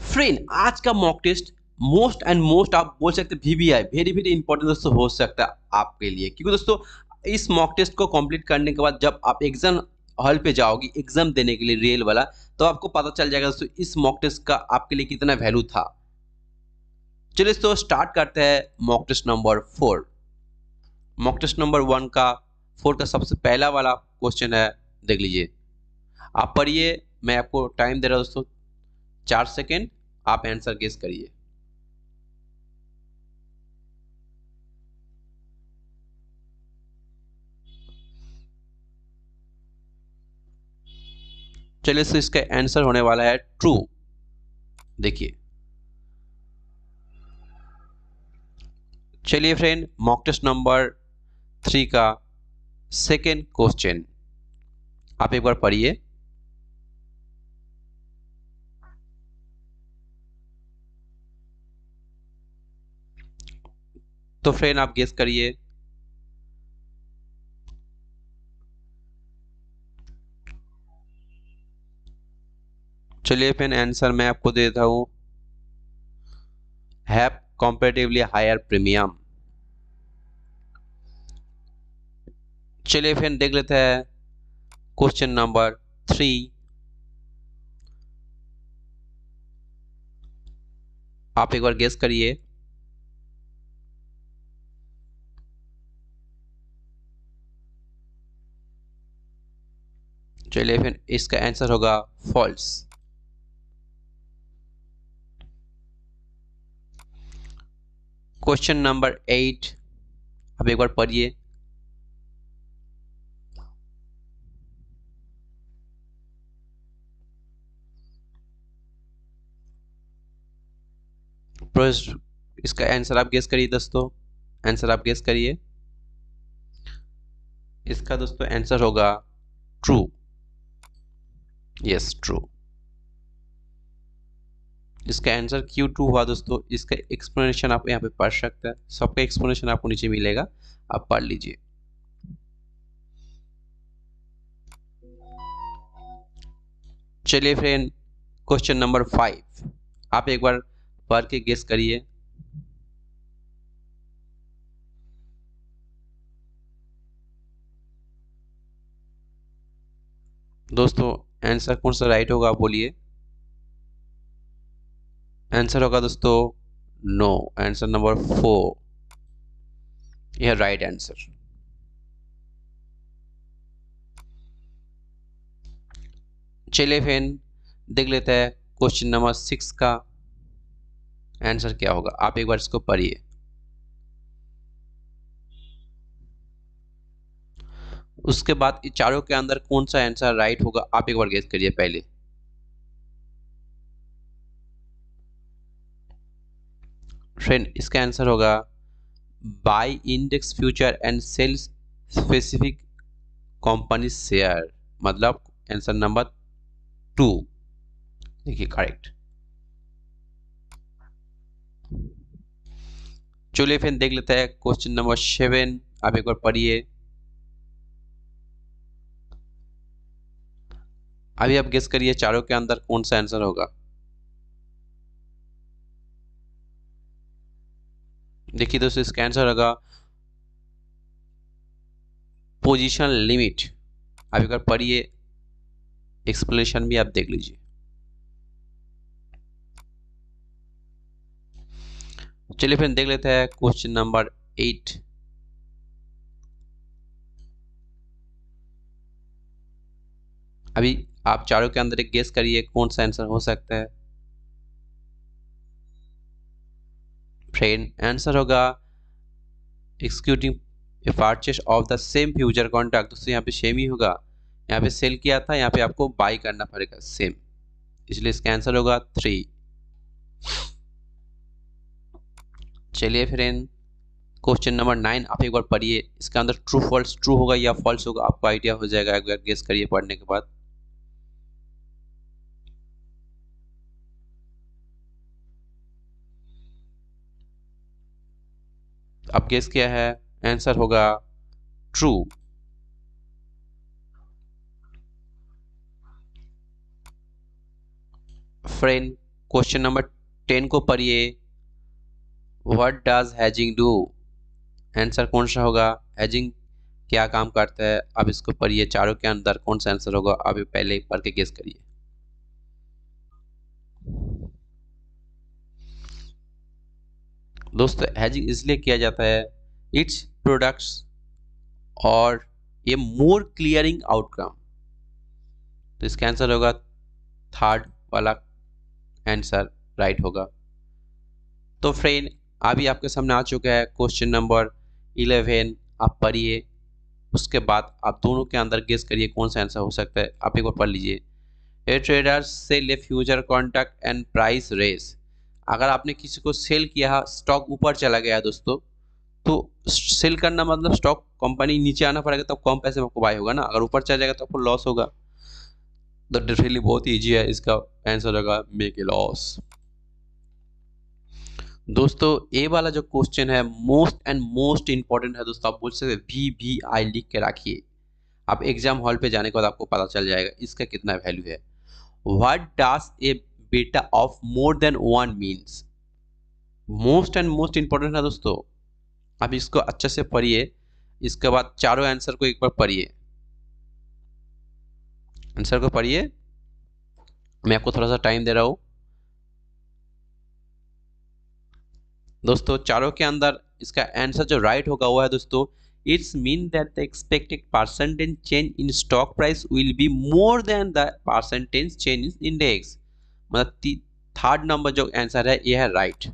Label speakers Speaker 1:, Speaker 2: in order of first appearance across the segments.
Speaker 1: Friend आज का mock test most and most आप बोल सकते हैं वीवीआई वेरी वेरी इंपॉर्टेंट दोस्तों हो सकता है आपके लिए, क्योंकि दोस्तों इस मॉक टेस्ट को कंप्लीट करने के बाद जब आप एग्जाम हॉल पे जाओगे एग्जाम देने के लिए रियल वाला, तो आपको पता चल जाएगा दोस्तों इस मॉक टेस्ट का आपके लिए कितना वैल्यू था। चलिए दोस्तों स्टार्ट करते हैं mock test number 4। Mock test number 1 का 4 का सबसे पहला वाला क्वेश्चन है, देख लीजिए। आप पढ़िए, मैं आपको टाइम दे रहा हूं दोस्तों 4 सेकेंड, आप आंसर गेस करिए। चलिए तो इसका आंसर होने वाला है ट्रू। देखिए, चलिए फ्रेंड मॉक टेस्ट नंबर 3 का सेकेंड क्वेश्चन आप एक बार पढ़िए। तो फ्रेंड आप गेस करिए। चलिए फ्रेंड आंसर मैं आपको दे देता हूं, हैव कंपैरेटिवली हायर प्रीमियम। चलिए फ्रेंड देख लेते हैं क्वेश्चन नंबर 3। आप एक बार गेस करिए। चलिए फ्रेंड इसका आंसर होगा फॉल्स। क्वेश्चन नंबर 8 आप एक बार पढ़िए। इसका आंसर आप गेस करिए दोस्तों, आंसर आप गेस करिए। इसका दोस्तों आंसर होगा ट्रू। Yes true. इसका आंसर क्यों ट्रू हुआ दोस्तों, इसका एक्सप्लेनेशन आप यहाँ पे पढ़ सकते हैं, सबका एक्सप्लेनेशन आपको नीचे मिलेगा, आप पढ़ लीजिए। चलिए फ्रेंड क्वेश्चन नंबर 5 आप एक बार पढ़ के गेस करिए। दोस्तों आंसर कौन सा राइट होगा आप बोलिए। आंसर होगा दोस्तों नो, आंसर नंबर 4 यह राइट आंसर। चलिए फ्रेंड देख लेते हैं क्वेश्चन नंबर 6 का आंसर क्या होगा, आप एक बार इसको पढ़िए। उसके बाद इन चारों के अंदर कौन सा आंसर राइट होगा आप एक बार गेस करिए पहले। फ्रेंड इसका आंसर होगा buy index future and sell specific company share, मतलब आंसर नंबर 2 देखिए करेक्ट। चलिए फिर देख लेते हैं क्वेश्चन नंबर 7 आप एक बार पढ़िए। अभी आप गेस करिए चारों के अंदर कौन सा आंसर होगा। देखिए दोस्तों इसका आंसर होगा पोजीशन लिमिट। आप एक बार पढ़िए, एक्सप्लेनेशन भी आप देख लीजिए। चलिए फिर देख लेते हैं क्वेश्चन नंबर 8। अभी आप चारों के अंदर एक गेस करिए कौन सा आंसर हो सकता है। फ्रेंड आंसर होगा executing purchase of the same future contract. दोस्तों यहाँ पे सेम ही होगा, यहाँ पे सेल किया था, यहाँ पे आपको बाई करना पड़ेगा सेम, इसलिए इसका आंसर होगा 3। चलिए फ्रेंड क्वेश्चन नंबर 9 आप एक बार पढ़िए, इसका अंदर ट्रू फॉल्स, ट्रू होगा या फॉल्स होगा आपको आइडिया हो जाएगा एक बार गेस करिए पढ़ने के बाद। अब गेस किया है, आंसर होगा ट्रू। फ्रेंड क्वेश्चन नंबर 10 को पढ़िए। What does hedging do? Answer कौन सा होगा? हेजिंग क्या काम करता है? अब इसको पढ़िए। चारों के अंदर कौन सा आंसर होगा? अभी पहले पढ़ के गेस करिए। दोस्तों हेजिंग इसलिए किया जाता है, इट्स प्रोडक्ट्स और ये मोर क्लियरिंग आउटकम। तो इसका आंसर होगा थर्ड वाला आंसर राइट होगा। तो फ्रेंड अभी आपके सामने आ चुका है क्वेश्चन नंबर 11। आप पढ़िए, उसके बाद आप दोनों के अंदर गेस करिए कौन सा आंसर हो सकता है। आप एक बार पढ़ लीजिए। A traders sell a future contract and price rise. अगर आपने किसी को सेल किया, स्टॉक ऊपर चला गया दोस्तों, तो सेल करना मतलब स्टॉक कंपनी नीचे आना पड़ेगा, तब कम पैसे में आपको बाय होगा ना। अगर ऊपर चला जाएगा तो आपको लॉस होगा। तो डेफिनेटली बहुत ईजी है, इसका आंसर होगा मेक ए लॉस। दोस्तों ये वाला जो क्वेश्चन है मोस्ट एंड मोस्ट इंपॉर्टेंट है दोस्तों। आप बोल सकते VVI लिख के रखिए। आप एग्जाम हॉल पे जाने के बाद आपको पता चल जाएगा इसका कितना वैल्यू है। What does a beta of more than one means? Most and most important है दोस्तों। अब इसको अच्छे से पढ़िए, इसके बाद चारों आंसर को एक बार पढ़िए। आंसर को पढ़िए, मैं आपको थोड़ा सा टाइम दे रहा हूं दोस्तों। चारों के अंदर इसका आंसर जो राइट होगा वो है दोस्तों, it's mean that the expected percentage change in stock price will be more than the percentage change in index. मतलब थर्ड नंबर जो आंसर है ये है राइट।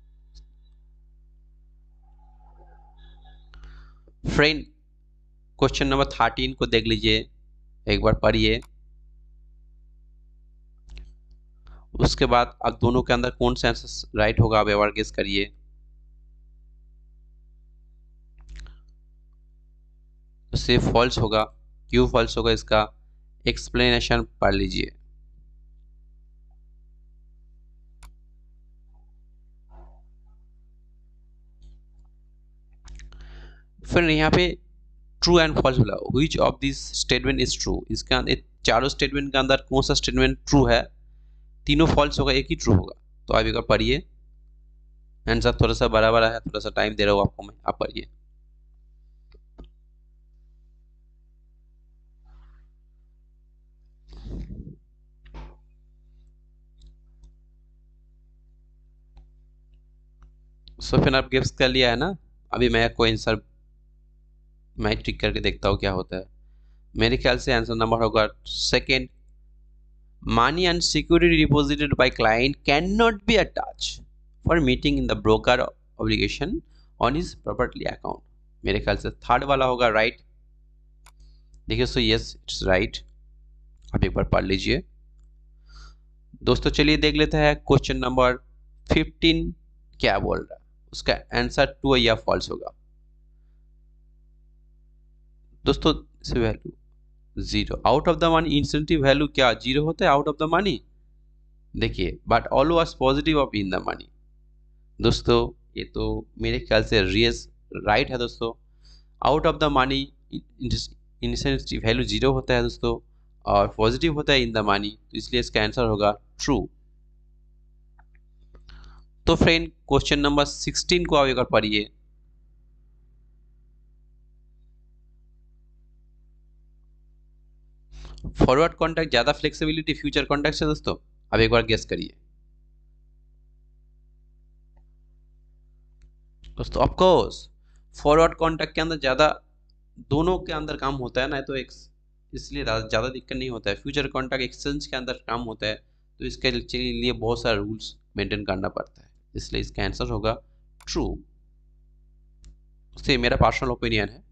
Speaker 1: फ्रेंड क्वेश्चन नंबर 13 को देख लीजिए, एक बार पढ़िए। उसके बाद अब दोनों के अंदर कौन सा आंसर राइट होगा आप एक बार गेस करिए। से फॉल्स होगा। क्यों फॉल्स होगा इसका एक्सप्लेनेशन पढ़ लीजिए। फिर यहाँ पे ट्रू एंड फॉल्स बोला, which of this statement is true? इसका चारों स्टेटमेंट के अंदर कौन सा स्टेटमेंट ट्रू है? तीनों फॉल्स होगा, एक ही ट्रू होगा। तो आप एक बार पढ़िए। आंसर थोड़ा सा बड़ा बड़ा है, थोड़ा सा टाइम दे रहा हूँ आपको मैं, आप पढ़िए। सो फिर आप गेस कर लिया है ना। अभी मैं कोई आंसर मैं टिक करके देखता हूँ क्या होता है। मेरे ख्याल से आंसर नंबर होगा second. Money and security deposited by client cannot be attached for meeting in the broker obligation on his property account। मेरे ख्याल से थर्ड वाला होगा राइट। देखिए सो यस इट्स राइट। आप एक बार पढ़ लीजिए दोस्तों। चलिए देख लेते हैं क्वेश्चन नंबर 15 क्या बोल रहा है। उसका आंसर ट्रू या फॉल्स होगा दोस्तों। Value zero out of the money. Incentive value क्या जीरो होता है आउट ऑफ द मनी? देखिए but always positive of in the money. दोस्तों ये तो मेरे ख्याल से रियस राइट है दोस्तों। Out of the money incentive value zero होता है दोस्तों, और पॉजिटिव होता है इन द मनी, तो इसलिए इसका आंसर होगा ट्रू। तो फ्रेंड क्वेश्चन नंबर 16 को आप एक बार पढ़िए। फॉरवर्ड कॉन्ट्रैक्ट ज्यादा फ्लेक्सिबिलिटी फ्यूचर कॉन्ट्रैक्ट से दोस्तों? अब एक बार गेस करिए दोस्तों। ऑफ कोर्स फॉरवर्ड कॉन्ट्रैक्ट के अंदर ज्यादा दोनों के अंदर काम होता है ना, तो एक इसलिए ज़्यादा दिक्कत नहीं होता है। फ्यूचर कॉन्ट्रैक्ट एक्सचेंज के अंदर काम होता है, तो इसके लिए बहुत सारे रूल्स मेंटेन करना पड़ता है, इसलिए इसका आंसर होगा ट्रू। से मेरा पर्सनल ओपिनियन है,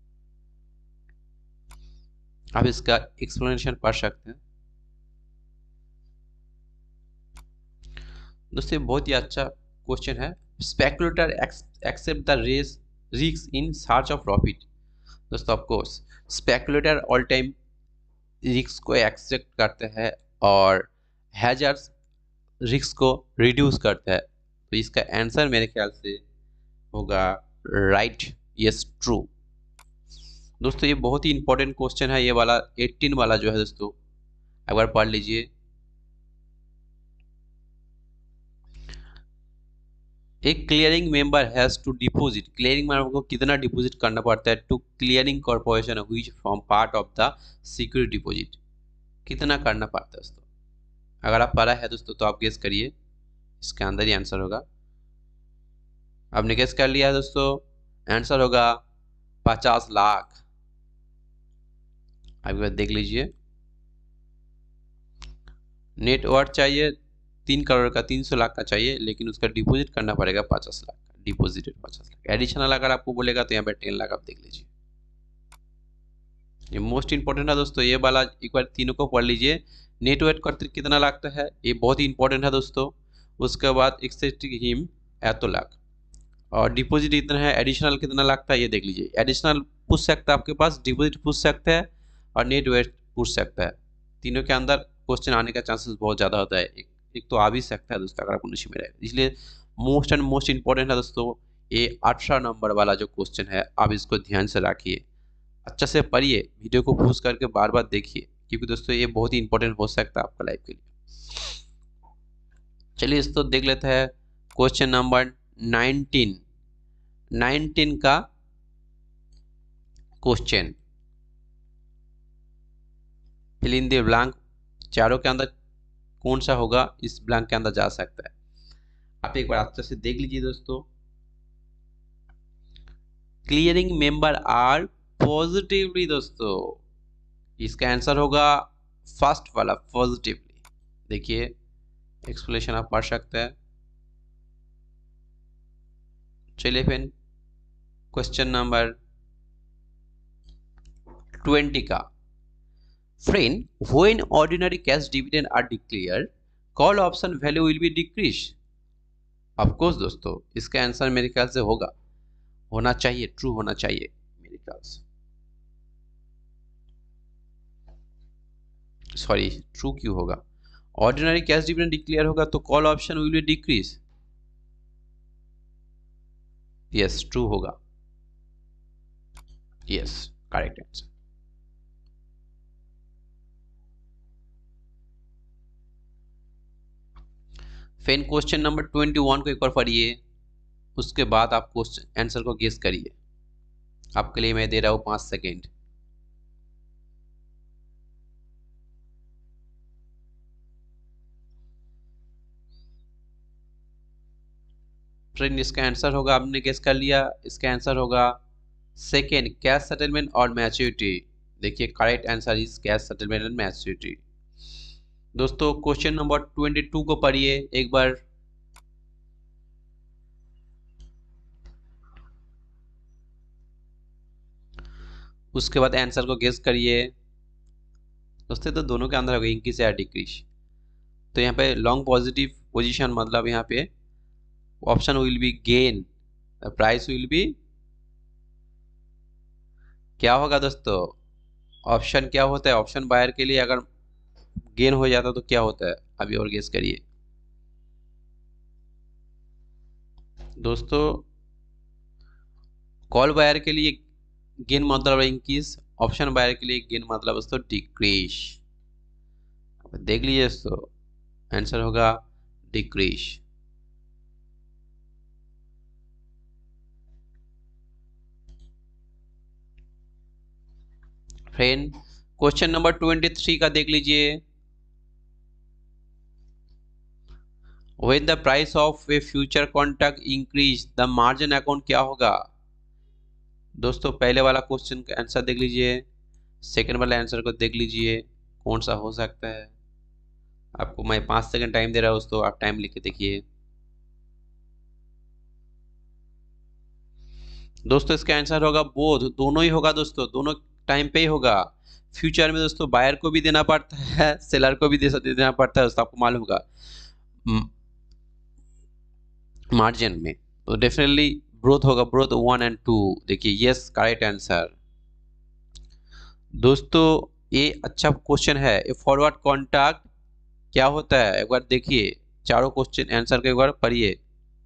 Speaker 1: आप इसका एक्सप्लेनेशन पढ़ सकते हैं दोस्तों। बहुत ही अच्छा क्वेश्चन है। Speculator accept the risk in search of profit. दोस्तों of course speculator all time risk को एक्सेप्ट करते हैं और हैजर्स रिस्क को रिड्यूस करता है, तो इसका आंसर मेरे ख्याल से होगा राइट, यस ट्रू। दोस्तों ये बहुत ही इंपॉर्टेंट क्वेश्चन है, ये वाला 18 वाला जो है दोस्तों, एक बार पढ़ लीजिए। एक clearing member has to deposit, clearing member को कितना डिपॉजिट करना पड़ता है to clearing corporation which form part of the security deposit, कितना करना पड़ता है दोस्तों। अगर आप पढ़ा है दोस्तों तो आप गेस करिए, इसके अंदर ही आंसर होगा। आपने गेस कर लिया है दोस्तों, आंसर होगा 50 लाख। अभी बात देख लीजिए, नेटवर्थ चाहिए 3 करोड़ का, 300 लाख का चाहिए, लेकिन उसका डिपॉजिट करना पड़ेगा 50 लाख का, डिपॉजिटेड 50 लाख। एडिशनल अगर आपको बोलेगा तो यहाँ पे 10 लाख आप देख लीजिए। ये मोस्ट इंपॉर्टेंट है दोस्तों, ये वाला एक बार तीनों को पढ़ लीजिए। नेटवर्थ का कितना लगता है, ये बहुत ही इंपॉर्टेंट है दोस्तों। उसके बाद एक्सेप्टिंग हिम एतो लाख, और डिपॉजिट इतना है, एडिशनल कितना लगता है ये देख लीजिए। एडिशनल पूछ सकता है आपके पास, डिपॉजिट पूछ सकता है, और नेटवर्थ पूछ सकता है। तीनों के अंदर क्वेश्चन आने का चांसेस बहुत ज़्यादा होता है। एक तो आ भी सकता है दोस्तों अगर आप उसी में रहे, इसलिए मोस्ट एंड मोस्ट इंपॉर्टेंट है दोस्तों ये 18 नंबर वाला जो क्वेश्चन है, आप इसको ध्यान से रखिए, अच्छा से पढ़िए, वीडियो को पॉज करके बार बार देखिए, क्योंकि दोस्तों ये बहुत ही इंपॉर्टेंट हो सकता है आपका लाइफ के लिए। चलिए दोस्तों देख लेते हैं क्वेश्चन नंबर 19 का question. Fill in the blank, चारों के अंदर कौन सा होगा इस ब्लैंक के अंदर जा सकता है, आप एक बार अच्छे से देख लीजिए दोस्तों। क्लियरिंग मेंबर आर पॉजिटिवली, दोस्तों इसका आंसर होगा फर्स्ट वाला पॉजिटिवली। देखिए एक्सप्लेनेशन आप पढ़ सकते हैं। चलिए फिर क्वेश्चन नंबर 20 का, friend when ordinary cash dividend are declare call option value will be decrease. Of course दोस्तों इसका आंसर मेरे ख्याल से होना चाहिए, ट्रू होना चाहिए मेरे ख्याल से, सॉरी ट्रू क्यों होगा, ऑर्डिनरी कैश डिविडेंड डिक्लेयर होगा तो call option will be decrease, yes true होगा, यस करेक्ट आंसर। फिर क्वेश्चन नंबर 21 को एक बार पढ़िए, उसके बाद आप क्वेश्चन आंसर को गेस करिए। आपके लिए मैं दे रहा हूं 5 सेकेंड। फ्रेंड इसका आंसर होगा, आपने गेस कर लिया, इसका आंसर होगा सेकेंड, कैश सेटलमेंट और मैच्योरिटी। देखिए correct answer is cash settlement and maturity. दोस्तों क्वेश्चन नंबर 22 को पढ़िए एक बार। उसके बाद आंसर को गेस करिए। दोस्तों तो दोनों के अंदर होगा इंक्रीज या डिक्रीज, तो यहाँ पे लॉन्ग पॉजिटिव पोजीशन मतलब यहाँ पे option will be gain, price will be, क्या होगा दोस्तों, ऑप्शन क्या होता है, ऑप्शन बायर के लिए अगर गेन हो जाता तो क्या होता है, अभी और गेस करिए दोस्तों। कॉल बायर के लिए गेन मतलब इंक्रीज, ऑप्शन बायर के लिए गेन मतलब दोस्तों डिक्रीज। देख लीजिए दोस्तों आंसर होगा डिक्रीज। फ्रेंड क्वेश्चन नंबर 23 का देख लीजिए, when the price of a future contract increase the margin account क्या होगा। दोस्तों पहले वाला क्वेश्चन का आंसर देख लीजिए, सेकंड वाले आंसर को देख लीजिए कौन सा हो सकता है। आपको मैं 5 सेकंड टाइम दे रहा हूँ दोस्तों, आप टाइम लिख के देखिए। दोस्तों इसका आंसर होगा बोथ, दोनों ही होगा दोस्तों, दोनों टाइम पे ही होगा। फ्यूचर में दोस्तों बायर को भी देना पड़ता है, सेलर को भी देना पड़ता है दोस्तों, आपको मालूम होगा मार्जिन में, तो डेफिनेटली ब्रोथ होगा, ब्रोथ 1 एंड 2। देखिए यस करेक्ट आंसर। दोस्तों ये अच्छा क्वेश्चन है, ये फॉरवर्ड कॉन्ट्रैक्ट क्या होता है एक बार देखिए, चारों क्वेश्चन आंसर को एक बार पढ़िए।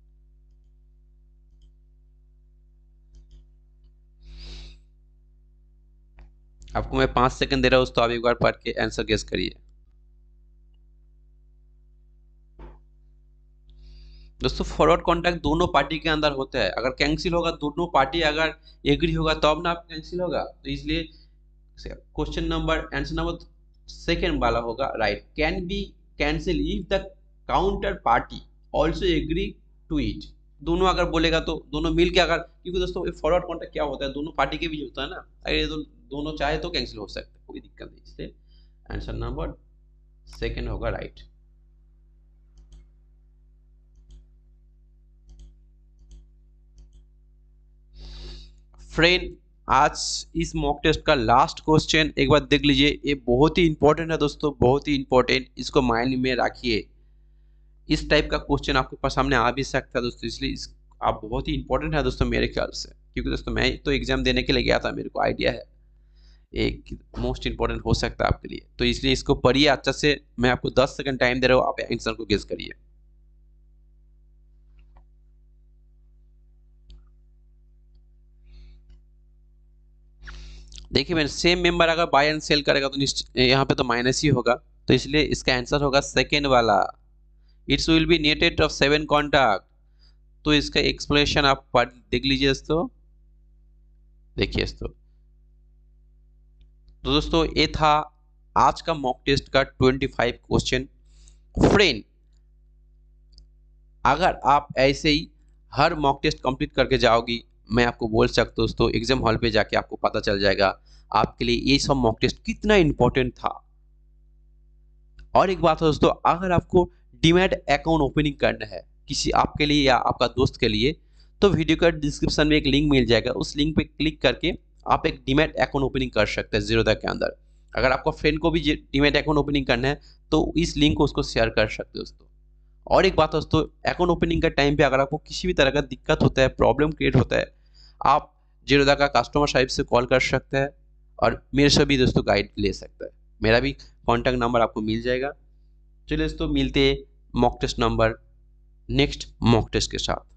Speaker 1: आपको मैं 5 सेकंड दे रहा हूँ दोस्तों, आप एक बार पढ़ के आंसर गेस करिए। दोस्तों फॉरवर्ड कॉन्टैक्ट दोनों पार्टी के अंदर होता है, अगर कैंसिल होगा दोनों पार्टी अगर एग्री होगा तब ना आप कैंसिल होगा, तो इसलिए question number answer number second वाला होगा right. Can be cancel if the counter party also agree to it. दोनों अगर बोलेगा तो दोनों मिल के अगर, क्योंकि दोस्तों फॉरवर्ड कॉन्टैक्ट क्या होता है, दोनों पार्टी के बीच होता है ना, अगर ये दोनों चाहे तो कैंसिल हो सकता है, कोई दिक्कत नहीं। इसलिए आंसर नंबर सेकेंड होगा राइट। फ्रेंड आज इस मॉक टेस्ट का लास्ट क्वेश्चन एक बार देख लीजिए, ये बहुत ही इंपॉर्टेंट है दोस्तों, बहुत ही इंपॉर्टेंट, इसको माइंड में रखिए। इस टाइप का क्वेश्चन आपके पास सामने आ भी सकता है दोस्तों, इसलिए आप बहुत ही इंपॉर्टेंट है दोस्तों मेरे ख्याल से, क्योंकि दोस्तों मैं तो एग्जाम देने के लिए गया था, मेरे को आइडिया है एक मोस्ट इंपॉर्टेंट हो सकता है आपके लिए, तो इसलिए इसको पढ़िए अच्छा से। मैं आपको 10 सेकंड टाइम दे रहा हूँ, आप आंसर को गेस करिए। देखिए मैंने सेम मेंबर अगर बाय एंड सेल करेगा तो यहाँ पे तो माइनस ही होगा, तो इसलिए इसका आंसर होगा सेकेंड वाला, it's will be netted off 7 contact. तो इसका एक्सप्लेनेशन आप पढ़ देख लीजिए दोस्तों, देखिए दोस्तों। तो दोस्तों ये था आज का मॉक टेस्ट का 25 क्वेश्चन। फ्रेंड अगर आप ऐसे ही हर मॉक टेस्ट कंप्लीट करके जाओगी, मैं आपको बोल सकता हूँ दोस्तों एग्जाम हॉल पे जाके आपको पता चल जाएगा आपके लिए ये सब मॉक टेस्ट कितना इंपॉर्टेंट था। और एक बात है दोस्तों, अगर आपको डीमैट अकाउंट ओपनिंग करना है किसी आपके लिए या आपका दोस्त के लिए, तो वीडियो का डिस्क्रिप्शन में एक लिंक मिल जाएगा, उस लिंक पे क्लिक करके आप एक डीमैट अकाउंट ओपनिंग कर सकते हैं जीरोधा के अंदर। अगर आपका फ्रेंड को भी डीमैट अकाउंट ओपनिंग करना है तो इस लिंक को उसको शेयर कर सकते हो दोस्तों। और एक बात दोस्तों, अकाउंट ओपनिंग का टाइम पे अगर आपको किसी भी तरह का दिक्कत होता है, प्रॉब्लम क्रिएट होता है, आप जीरोधा का कस्टमर सर्विस से कॉल कर सकते हैं और मेरे से भी दोस्तों गाइड ले सकता है। मेरा भी कॉन्टैक्ट नंबर आपको मिल जाएगा। चलिए दोस्तों मिलते हैं mock test number next mock test के साथ।